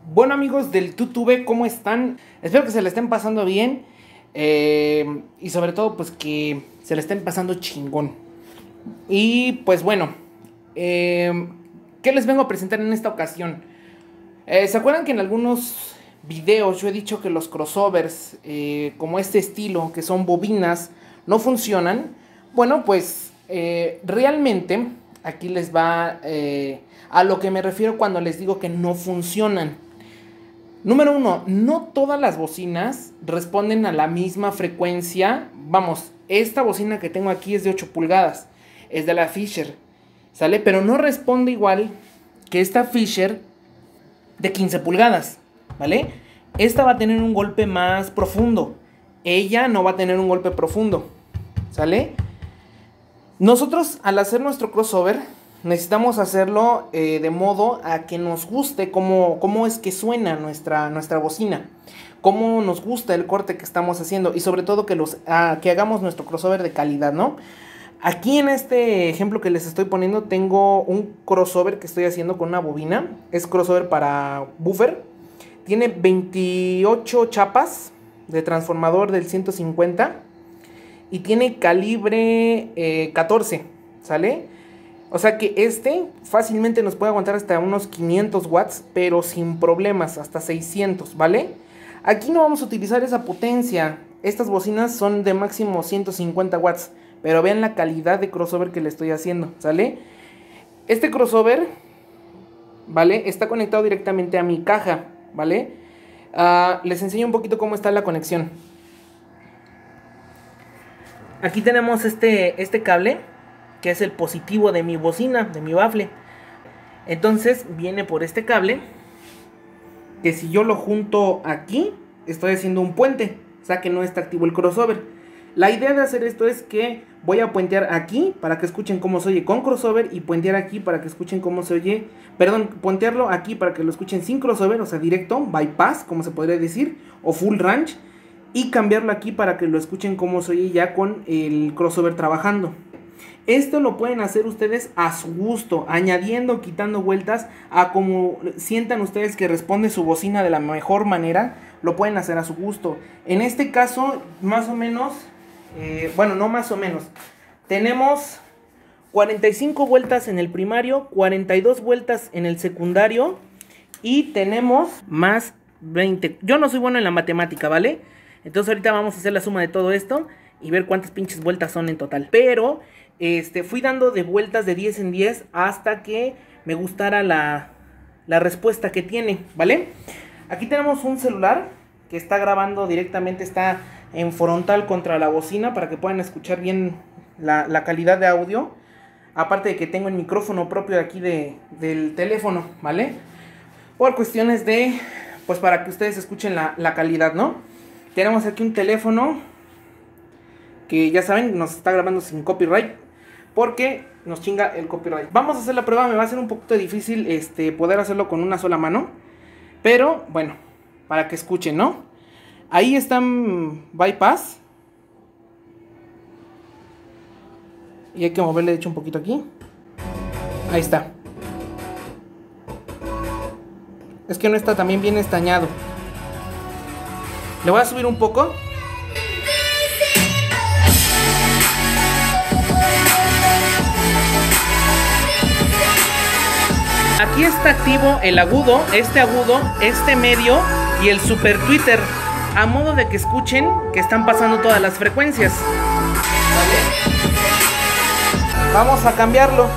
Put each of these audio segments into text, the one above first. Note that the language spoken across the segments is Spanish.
Bueno, amigos del YouTube, ¿cómo están? Espero que se la estén pasando bien y sobre todo pues que se la estén pasando chingón. Y pues bueno, ¿qué les vengo a presentar en esta ocasión? ¿Se acuerdan que en algunos videos yo he dicho que los crossovers como este estilo, que son bobinas, no funcionan? Bueno, pues realmente aquí les va a lo que me refiero cuando les digo que no funcionan. Número 1, no todas las bocinas responden a la misma frecuencia. Vamos, esta bocina que tengo aquí es de 8 pulgadas, es de la Fisher, ¿sale? Pero no responde igual que esta Fisher de 15 pulgadas, ¿vale? Esta va a tener un golpe más profundo, ella no va a tener un golpe profundo, ¿sale? Nosotros al hacer nuestro crossover necesitamos hacerlo de modo a que nos guste cómo es que suena nuestra bocina, cómo nos gusta el corte que estamos haciendo y sobre todo que hagamos nuestro crossover de calidad, ¿no? Aquí en este ejemplo que les estoy poniendo tengo un crossover que estoy haciendo con una bobina, es crossover para buffer, tiene 28 chapas de transformador del 150 y tiene calibre 14, ¿sale? O sea que fácilmente nos puede aguantar hasta unos 500 watts, pero sin problemas, hasta 600, ¿vale? Aquí no vamos a utilizar esa potencia, estas bocinas son de máximo 150 watts, pero vean la calidad de crossover que le estoy haciendo, ¿sale? Este crossover, ¿vale? Está conectado directamente a mi caja, ¿vale? Les enseño un poquito cómo está la conexión. Aquí tenemos este cable, que es el positivo de mi bocina, de mi bafle. Entonces viene por este cable, que si yo lo junto aquí, estoy haciendo un puente, o sea que no está activo el crossover. La idea de hacer esto es que voy a puentear aquí para que escuchen cómo se oye con crossover y puentear aquí para que escuchen cómo se oye, perdón, puentearlo aquí para que lo escuchen sin crossover, o sea directo, bypass, como se podría decir, o full range, y cambiarlo aquí para que lo escuchen cómo se oye ya con el crossover trabajando. Esto lo pueden hacer ustedes a su gusto, añadiendo, quitando vueltas, a como sientan ustedes que responde su bocina de la mejor manera, lo pueden hacer a su gusto. En este caso, más o menos, bueno, no más o menos, tenemos 45 vueltas en el primario, 42 vueltas en el secundario y tenemos más 20. Yo no soy bueno en la matemática, ¿vale? Entonces ahorita vamos a hacer la suma de todo esto y ver cuántas pinches vueltas son en total. Pero fui dando de vueltas de 10 en 10 hasta que me gustara la respuesta que tiene, ¿vale? Aquí tenemos un celular que está grabando directamente, está en frontal contra la bocina para que puedan escuchar bien la calidad de audio. Aparte de que tengo el micrófono propio de aquí del teléfono, ¿vale? Por cuestiones de, pues para que ustedes escuchen la calidad, ¿no? Tenemos aquí un teléfono que ya saben, nos está grabando sin copyright porque nos chinga el copyright. Vamos a hacer la prueba, me va a ser un poquito difícil poder hacerlo con una sola mano, pero bueno, para que escuchen, ¿no? Ahí están bypass y hay que moverle de hecho un poquito aquí. Ahí está. Es que no está también bien estañado. Le voy a subir un poco. Aquí está activo el agudo, este medio y el super Twitter, a modo de que escuchen que están pasando todas las frecuencias. ¿Vale? Vamos a cambiarlo.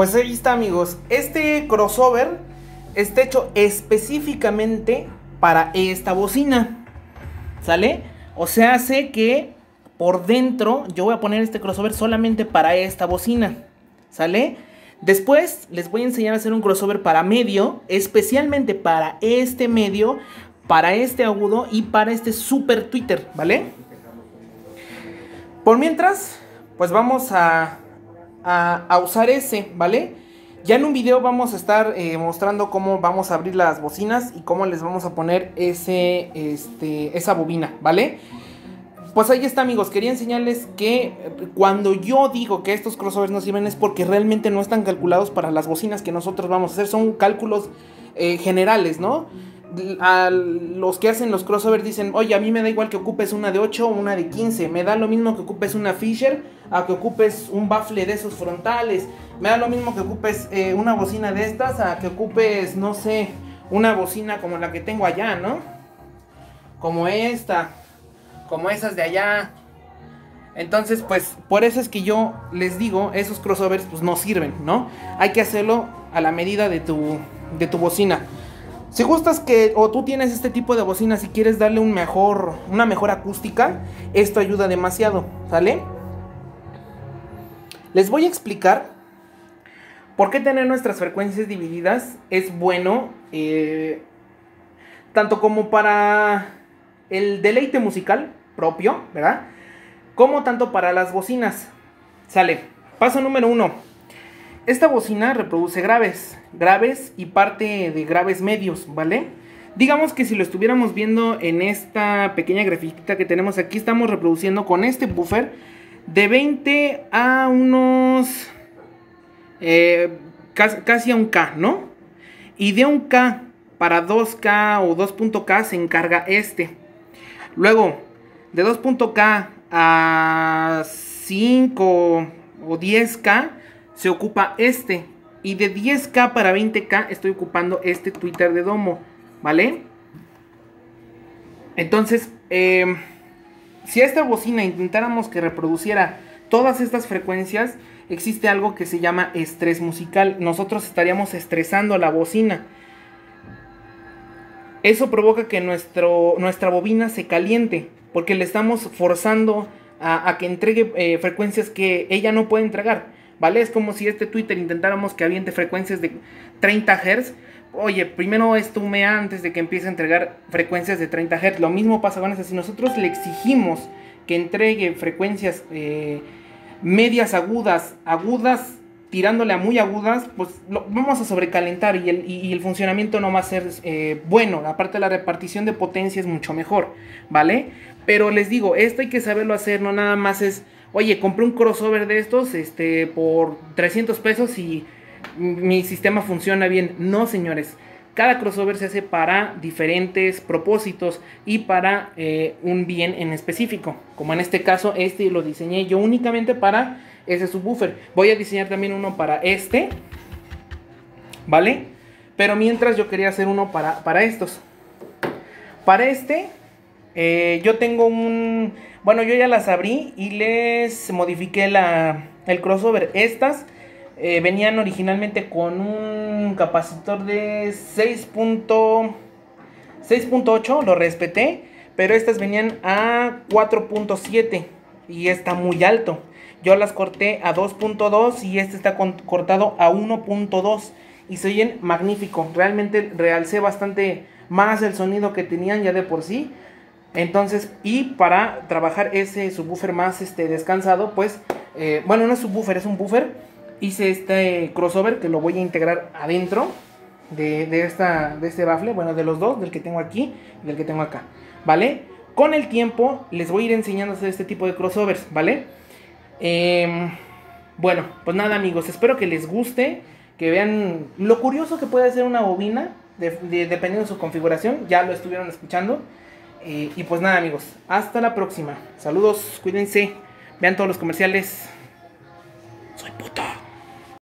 Pues ahí está, amigos. Este crossover está hecho específicamente para esta bocina, ¿sale? O sea, hace que por dentro yo voy a poner este crossover solamente para esta bocina, ¿sale? Después les voy a enseñar a hacer un crossover para medio, especialmente para este medio, para este agudo y para este super tweeter, ¿vale? Por mientras, pues vamos a usar ese, ¿vale? Ya en un video vamos a estar mostrando cómo vamos a abrir las bocinas y cómo les vamos a poner esa bobina, ¿vale? Pues ahí está, amigos. Quería enseñarles que cuando yo digo que estos crossovers no sirven es porque realmente no están calculados para las bocinas que nosotros vamos a hacer. Son cálculos generales, ¿no? A los que hacen los crossovers dicen, oye, a mí me da igual que ocupes una de 8 o una de 15. Me da lo mismo que ocupes una Fisher a que ocupes un baffle de esos frontales. Me da lo mismo que ocupes una bocina de estas a que ocupes, no sé, una bocina como la que tengo allá, ¿no? Como esta, como esas de allá. Entonces, pues, por eso es que yo les digo, esos crossovers pues no sirven, ¿no? Hay que hacerlo a la medida de tu bocina. Si gustas o tú tienes este tipo de bocina, si quieres darle una mejor acústica, esto ayuda demasiado, ¿sale? Les voy a explicar por qué tener nuestras frecuencias divididas es bueno, tanto como para el deleite musical propio, ¿verdad? Como tanto para las bocinas. Sale. Paso número 1. Esta bocina reproduce graves y parte de graves medios, ¿vale? Digamos que si lo estuviéramos viendo en esta pequeña grafiquita que tenemos aquí, estamos reproduciendo con este buffer de 20 a unos casi a un K, ¿no? Y de un K para 2K o 2.K se encarga este. Luego, de 2.K a 5 o 10K se ocupa este. Y de 10K para 20K estoy ocupando este tweeter de domo, ¿vale? Entonces, si a esta bocina intentáramos que reproduciera todas estas frecuencias, existe algo que se llama estrés musical. Nosotros estaríamos estresando la bocina. Eso provoca que nuestra bobina se caliente, porque le estamos forzando a que entregue frecuencias que ella no puede entregar, ¿vale? Es como si este tweeter intentáramos que aviente frecuencias de 30 Hz. Oye, primero estumea antes de que empiece a entregar frecuencias de 30 Hz. Lo mismo pasa con eso. Si nosotros le exigimos que entregue frecuencias medias agudas, tirándole a muy agudas, pues vamos a sobrecalentar y el funcionamiento no va a ser bueno. Aparte, la repartición de potencia es mucho mejor, ¿vale? Pero les digo, esto hay que saberlo hacer, no nada más es, oye, compré un crossover de estos por 300 pesos y mi sistema funciona bien. No, señores, cada crossover se hace para diferentes propósitos y para un bien en específico. Como en este caso, lo diseñé yo únicamente para ese subwoofer. Voy a diseñar también uno para ¿vale? Pero mientras yo quería hacer uno para estos. Para yo tengo bueno, yo ya las abrí y les modifiqué el crossover. Estas venían originalmente con un capacitor de 6.8, lo respeté, pero estas venían a 4.7 y está muy alto. Yo las corté a 2.2 y este está cortado a 1.2 y se oyen magnífico. Realmente realcé bastante más el sonido que tenían ya de por sí. Entonces, y para trabajar ese subwoofer más descansado, pues, bueno, no es subwoofer, es un buffer. Hice este crossover que lo voy a integrar adentro de este baffle, bueno, de los dos, del que tengo aquí y del que tengo acá, ¿vale? Con el tiempo les voy a ir enseñando a hacer este tipo de crossovers, ¿vale? Bueno, pues nada, amigos, espero que les guste, que vean lo curioso que puede ser una bobina, dependiendo de su configuración. Ya lo estuvieron escuchando. Y pues nada, amigos, hasta la próxima. Saludos, cuídense, vean todos los comerciales. Soy puto.